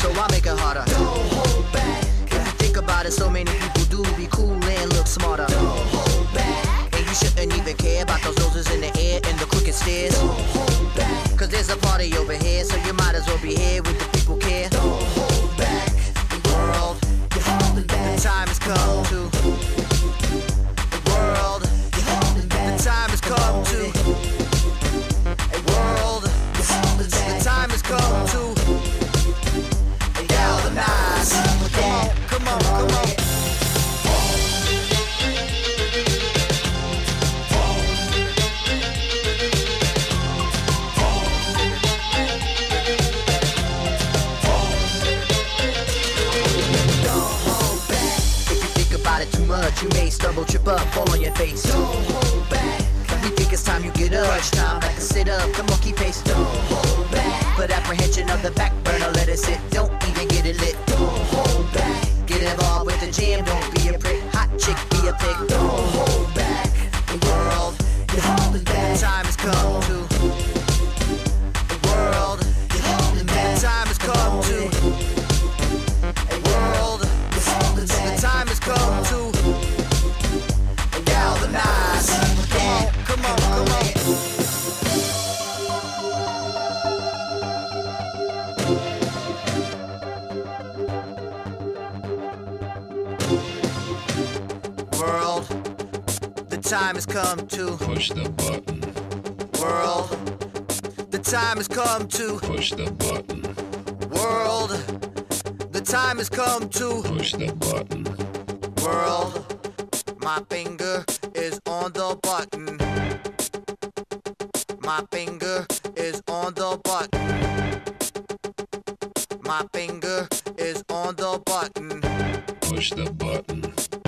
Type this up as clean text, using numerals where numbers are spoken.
so I make it harder. Don't hold back. If you think about it, so many people do be cool and look smarter. Don't hold back. And you shouldn't even care about those noses in the air and the crooked stairs. Don't hold back. Cause there's a party over here, so you might as well be here with the people care. Don't hold back. The world, you're holding back. The time has come to. The world, you're holding back. The time has come to. World, the time has come to galvanize. Come on, come on. Don't hold back. If you think about it too much, you may stumble, trip up, fall on your face. Don't hold back. We think it's time you get up. It's time back to sit up. Come on, keep pace. Don't hold back. Put apprehension on the back burner. Let it sit. Don't even get it lit. Don't hold back. Get involved with the jam. Don't be a prick. Hot chick, be a pig. Don't hold back. The world, you're holding back. The time has come to. The world, you're holding back. The time has come to. The world, you're holding back. The time has come to galvanize. Come on, come on. World, the time has come to push the button. World, the time has come to Push the button. world, the time has come to Push the button. world. My finger is on the button. My finger is on the button. My finger is on the button. Push the button.